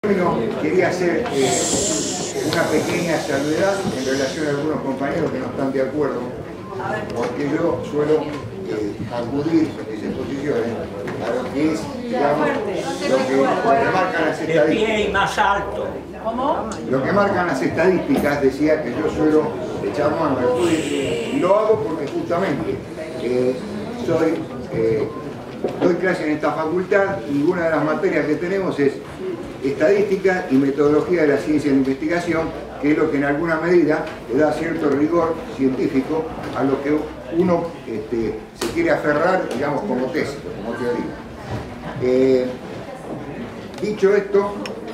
Bueno, quería hacer una pequeña salvedad en relación a algunos compañeros que no están de acuerdo, porque yo suelo acudir en mis exposiciones a lo que es, digamos, lo que marcan las estadísticas. De pie y más alto. Lo que marcan las estadísticas, decía que yo suelo echar mano al estudio, y lo hago porque justamente doy clase en esta facultad y una de las materias que tenemos es estadística y metodología de la ciencia de la investigación, que es lo que en alguna medida le da cierto rigor científico a lo que uno se quiere aferrar, digamos, como tesis, como teoría. Dicho esto,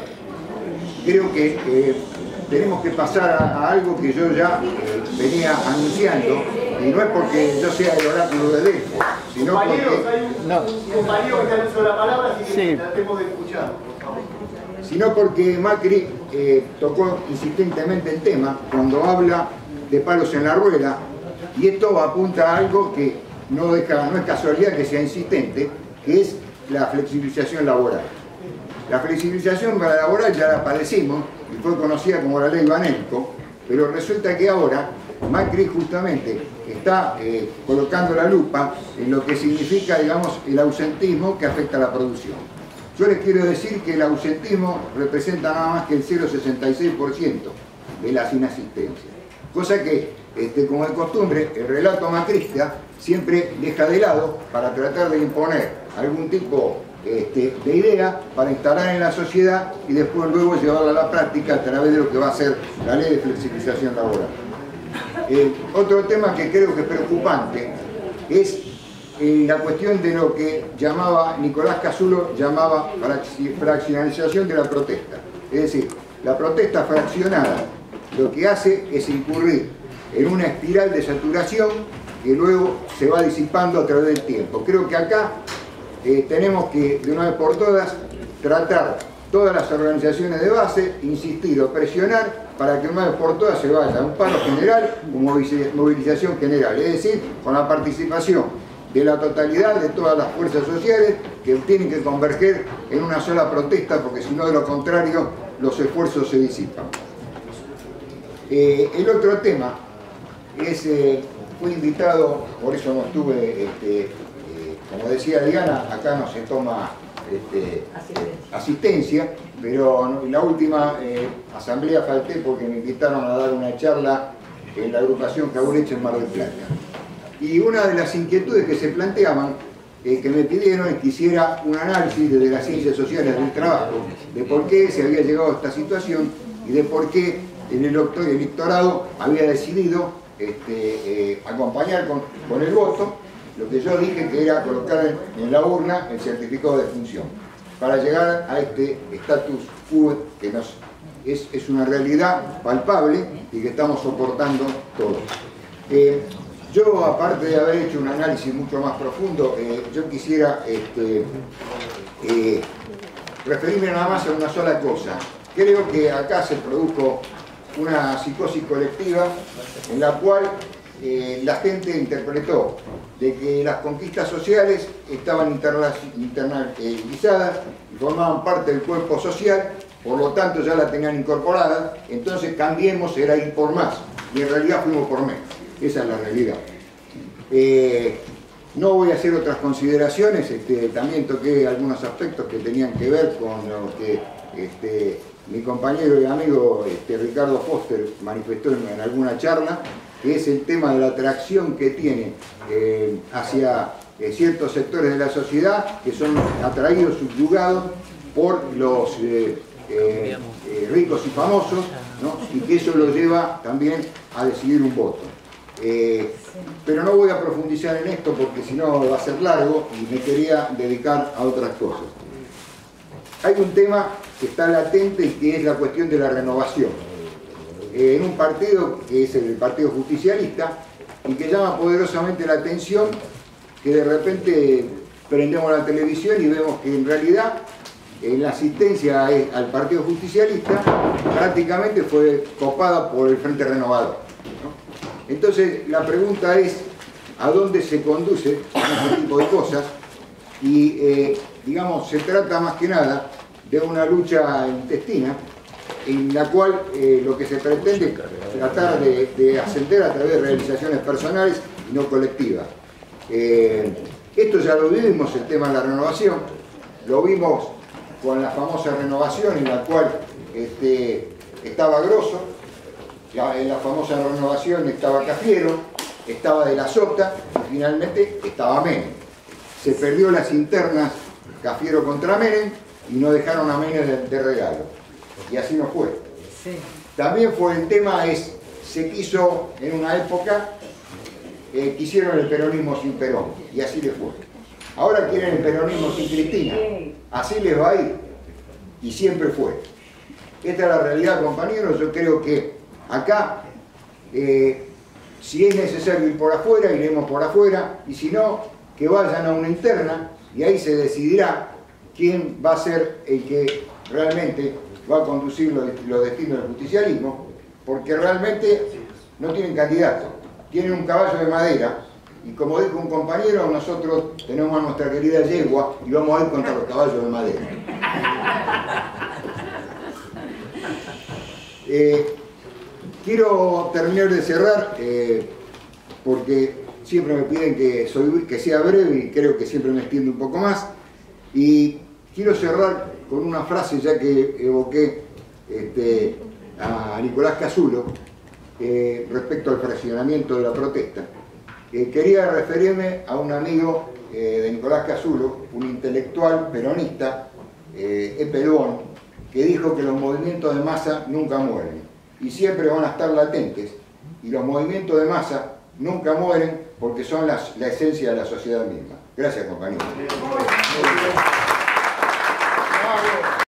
creo que tenemos que pasar a algo que yo ya venía anunciando, y no es porque yo sea el oráculo de Delfos, sino porque... Hay un compañero que ha hecho la palabra, así que tratemos de escuchar, por favor. Sino porque Macri tocó insistentemente el tema cuando habla de palos en la rueda, y esto apunta a algo que no es casualidad que sea insistente, que es la flexibilización laboral. La flexibilización laboral ya la padecimos y fue conocida como la ley Vanelco, pero resulta que ahora Macri justamente está colocando la lupa en lo que significa, digamos, el ausentismo que afecta a la producción. Yo les quiero decir que el ausentismo representa nada más que el 0,66% de las inasistencias. Cosa que, como de costumbre, el relato macrista siempre deja de lado para tratar de imponer algún tipo de idea para instalar en la sociedad y después luego llevarla a la práctica a través de lo que va a ser la ley de flexibilización laboral. Otro tema que creo que es preocupante es la cuestión de lo que Nicolás Casulo llamaba fraccionalización de la protesta. Es decir, la protesta fraccionada lo que hace es incurrir en una espiral de saturación que luego se va disipando a través del tiempo. Creo que acá tenemos que, de una vez por todas, tratar todas las organizaciones de base, insistir o presionar para que de una vez por todas se vaya a un paro general o movilización general, es decir, con la participación de la totalidad de todas las fuerzas sociales que tienen que converger en una sola protesta, porque si no, de lo contrario, los esfuerzos se disipan. El otro tema es, fui invitado, por eso no estuve, como decía Diana, acá no se toma asistencia, pero en la última asamblea falté porque me invitaron a dar una charla en la agrupación Caureche en Mar del Plata. Y una de las inquietudes que se planteaban, que me pidieron, es que hiciera un análisis desde las ciencias sociales del trabajo, de por qué se había llegado a esta situación y de por qué el electorado había decidido acompañar con el voto lo que yo dije que era colocar en la urna el certificado de función, para llegar a este status quo que es una realidad palpable y que estamos soportando todos. Yo, aparte de haber hecho un análisis mucho más profundo, yo quisiera referirme nada más a una sola cosa. Creo que acá se produjo una psicosis colectiva en la cual la gente interpretó de que las conquistas sociales estaban internalizadas y formaban parte del cuerpo social, por lo tanto ya la tenían incorporada, entonces cambiemos, era ir por más, y en realidad fuimos por menos. Esa es la realidad. No voy a hacer otras consideraciones, también toqué algunos aspectos que tenían que ver con lo que mi compañero y amigo Ricardo Foster manifestó en alguna charla, que es el tema de la atracción que tiene hacia ciertos sectores de la sociedad que son atraídos, subyugados por los ricos y famosos, ¿no? Y que eso lo lleva también a decidir un voto. Pero no voy a profundizar en esto porque si no va a ser largo y me quería dedicar a otras cosas. Hay un tema que está latente y que es la cuestión de la renovación. En un partido que es el Partido Justicialista y que llama poderosamente la atención que de repente prendemos la televisión y vemos que en realidad la asistencia al Partido Justicialista prácticamente fue copada por el Frente Renovador, ¿no? Entonces la pregunta es a dónde se conduce este tipo de cosas y digamos se trata más que nada de una lucha intestina en la cual lo que se pretende es tratar de ascender a través de realizaciones personales y no colectivas. Esto ya lo vivimos, el tema de la renovación, lo vimos con la famosa renovación en la cual estaba Grosso, en la famosa renovación estaba Cafiero, estaba De la Sota y finalmente estaba Menem. Se perdió las internas Cafiero contra Menem y no dejaron a Menem de regalo. Y así no fue. Sí. También fue el tema, se quiso en una época, quisieron el peronismo sin Perón, y así les fue. Ahora quieren el peronismo sin Cristina, así les va a ir, y siempre fue. Esta es la realidad, compañeros. Yo creo que acá, si es necesario ir por afuera, iremos por afuera, y si no, que vayan a una interna, y ahí se decidirá quién va a ser el que realmente va a conducir los destinos del justicialismo, porque realmente no tienen candidato, tienen un caballo de madera, y como dijo un compañero, nosotros tenemos a nuestra querida yegua y vamos a ir contra los caballos de madera. Quiero terminar de cerrar, porque siempre me piden que sea breve y creo que siempre me extiendo un poco más, y quiero cerrar con una frase, ya que evoqué a Nicolás Casulo respecto al fraccionamiento de la protesta. Quería referirme a un amigo de Nicolás Casulo, un intelectual peronista, Epelón, que dijo que los movimientos de masa nunca mueren y siempre van a estar latentes, y los movimientos de masa nunca mueren porque son la esencia de la sociedad misma. Gracias, compañeros.